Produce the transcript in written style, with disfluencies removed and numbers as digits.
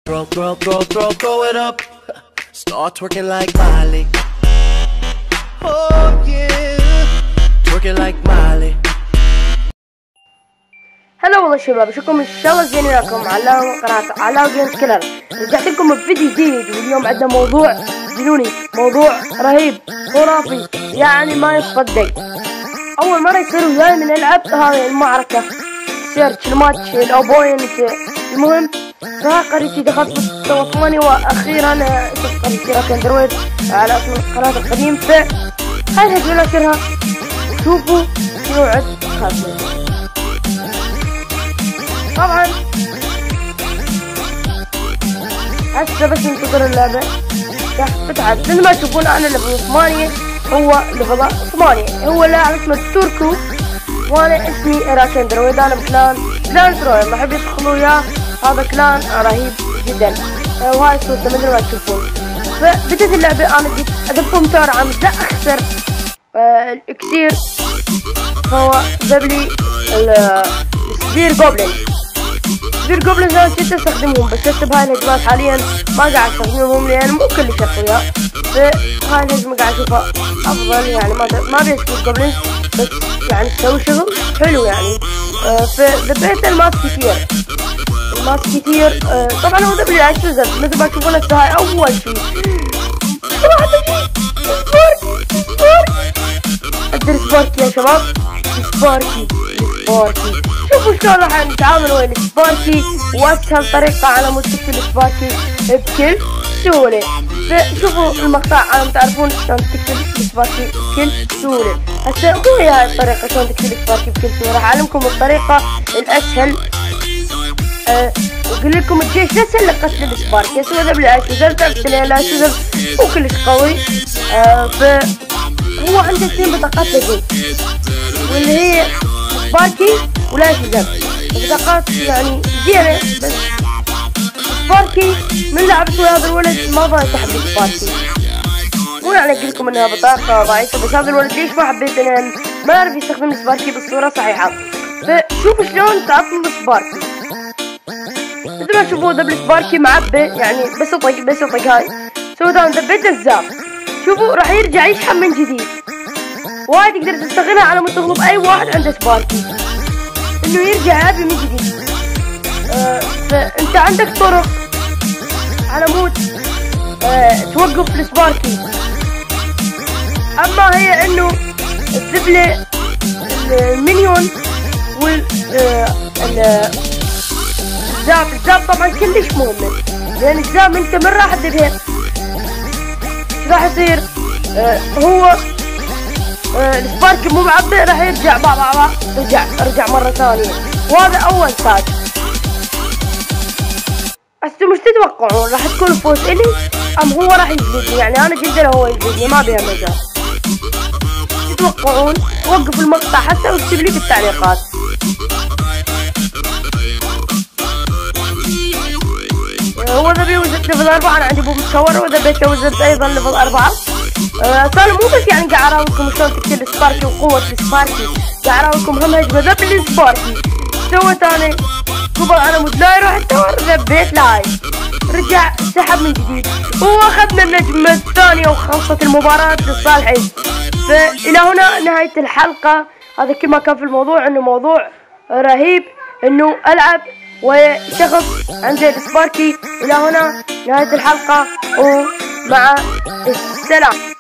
Throw it up. Start twerking like Miley. Oh yeah, twerking like Miley. هلا والله شباب، اشوفكم ان شاء الله زين وياكم على قناة علاء جيمز كلر. رجعت لكم بفيديو جديد، واليوم عندنا موضوع جنوني، موضوع رهيب خرافي يعني ما يصدق. اول مرة يصير وياي من العب هذه المعركة سيرش الماتش الاوبوينت. المهم قريتي دخلت مستوى 8 واخيرا شفت قريتي راك اندرويد على اسم القناة القديم. هاي الهجمة نشرها، شوفوا شنو عد خاصة. طبعا هسه بس ننتظر اللعبة تتعب. مثل ما تشوفون انا ليفل 8، هو ليفل 8. هو لاعب اسمه توركو وانا اسمي راك اندرويد. انا بكلان ترويل، راح يدخلوا وياه. هذا كلان رهيب جدا وهاي صورته مثل ما تشوفون. فبدت اللعبة، انا جيت ادبهم مسارعة بدي اخسر الاكسير. هو جاب لي السبير جوبلين انا كنت استخدمهم، بس هسه بهاي الهجمات حاليا ما قاعد استخدمهم لان مو كل اخويا. فهاي الهجمة قاعد اشوفها افضل، يعني ما ابي سبير جوبلين، بس يعني تسوي شغل حلو يعني. فذبيت الماس كثير. طبعا هو ذبلي على الشوزر مثل ما تشوفون هسه. هاي اول شيء سباركي يا شباب، سباركي. شوفوا شلون راح نتعامل ويا السباركي، واسهل طريقة على مود تكتب السباركي بكل سهولة. فشوفوا المقطع على تعرفون شلون تكتب السباركي بكل سهولة. هسه مو هي هاي الطريقة شلون تكتب السباركي بكل سهولة، راح اعلمكم الطريقة الاسهل. وقل لكم الجيش نفسه اللي قتل السباركي. اسوي ذبلي على الشوزر، تعرف لا الشوزر مو كلش قوي. فهو عنده 2 بطاقات لجي، واللي هي سباركي ولا شوزر. بطاقات يعني زينة، بس سباركي من لعبت ويا هذا الولد ما ضايق تحب سباركي. مو يعني اقول لكم انها بطاقة ضعيفة، بس هذا الولد ليش ما حبيت؟ لان ما يعرف يستخدم سباركي بالصورة صحيحة. فشوفوا شلون تعطون سباركي. مثل ما تشوفوا ذبل سباركي معبي، يعني بس اطق هاي. سويت انا ذبيت الزاب، شوفوا راح يرجع يشحن من جديد. وهاي تقدر تستغلها على مود تغلب اي واحد عنده سباركي، انه يرجع يبي من جديد. فانت عندك طرق على مود توقف السباركي. اما هي انه الذبلة المليون الزاب طبعا كلش مهم، لان الزاب انت من راح تذهب راح يصير هو السبارك مو معبي، راح يرجع رجع مرة ثانية. وهذا اول تاج. هسه مش تتوقعون راح تكون فوز الي ام هو راح يجلدني؟ يعني انا جدا هو يجلدني ما بيها مجال. تتوقعون؟ وقف المقطع حتى واكتب لي بالتعليقات. هو ذبي وزت ليفل 4، انا عندي بوب متكور وذبيته وزت ايضا ليفل 4. كان مو بس يعني قاعد اراويكم شلون تكتب سباركي وقوة السباركي، قاعد اراويكم هم هجمة ذبل السباركي. سويت انا قبل على مود لا يروح التور، ذبيت لاي رجع سحب من جديد، واخذنا النجمة الثانية وخلصت المباراة لصالحي. فالى هنا نهاية الحلقة. هذا كما كان في الموضوع، انه موضوع رهيب انه العب وشخص عنده السباركي. الى هنا نهاية الحلقة ومع السلامة.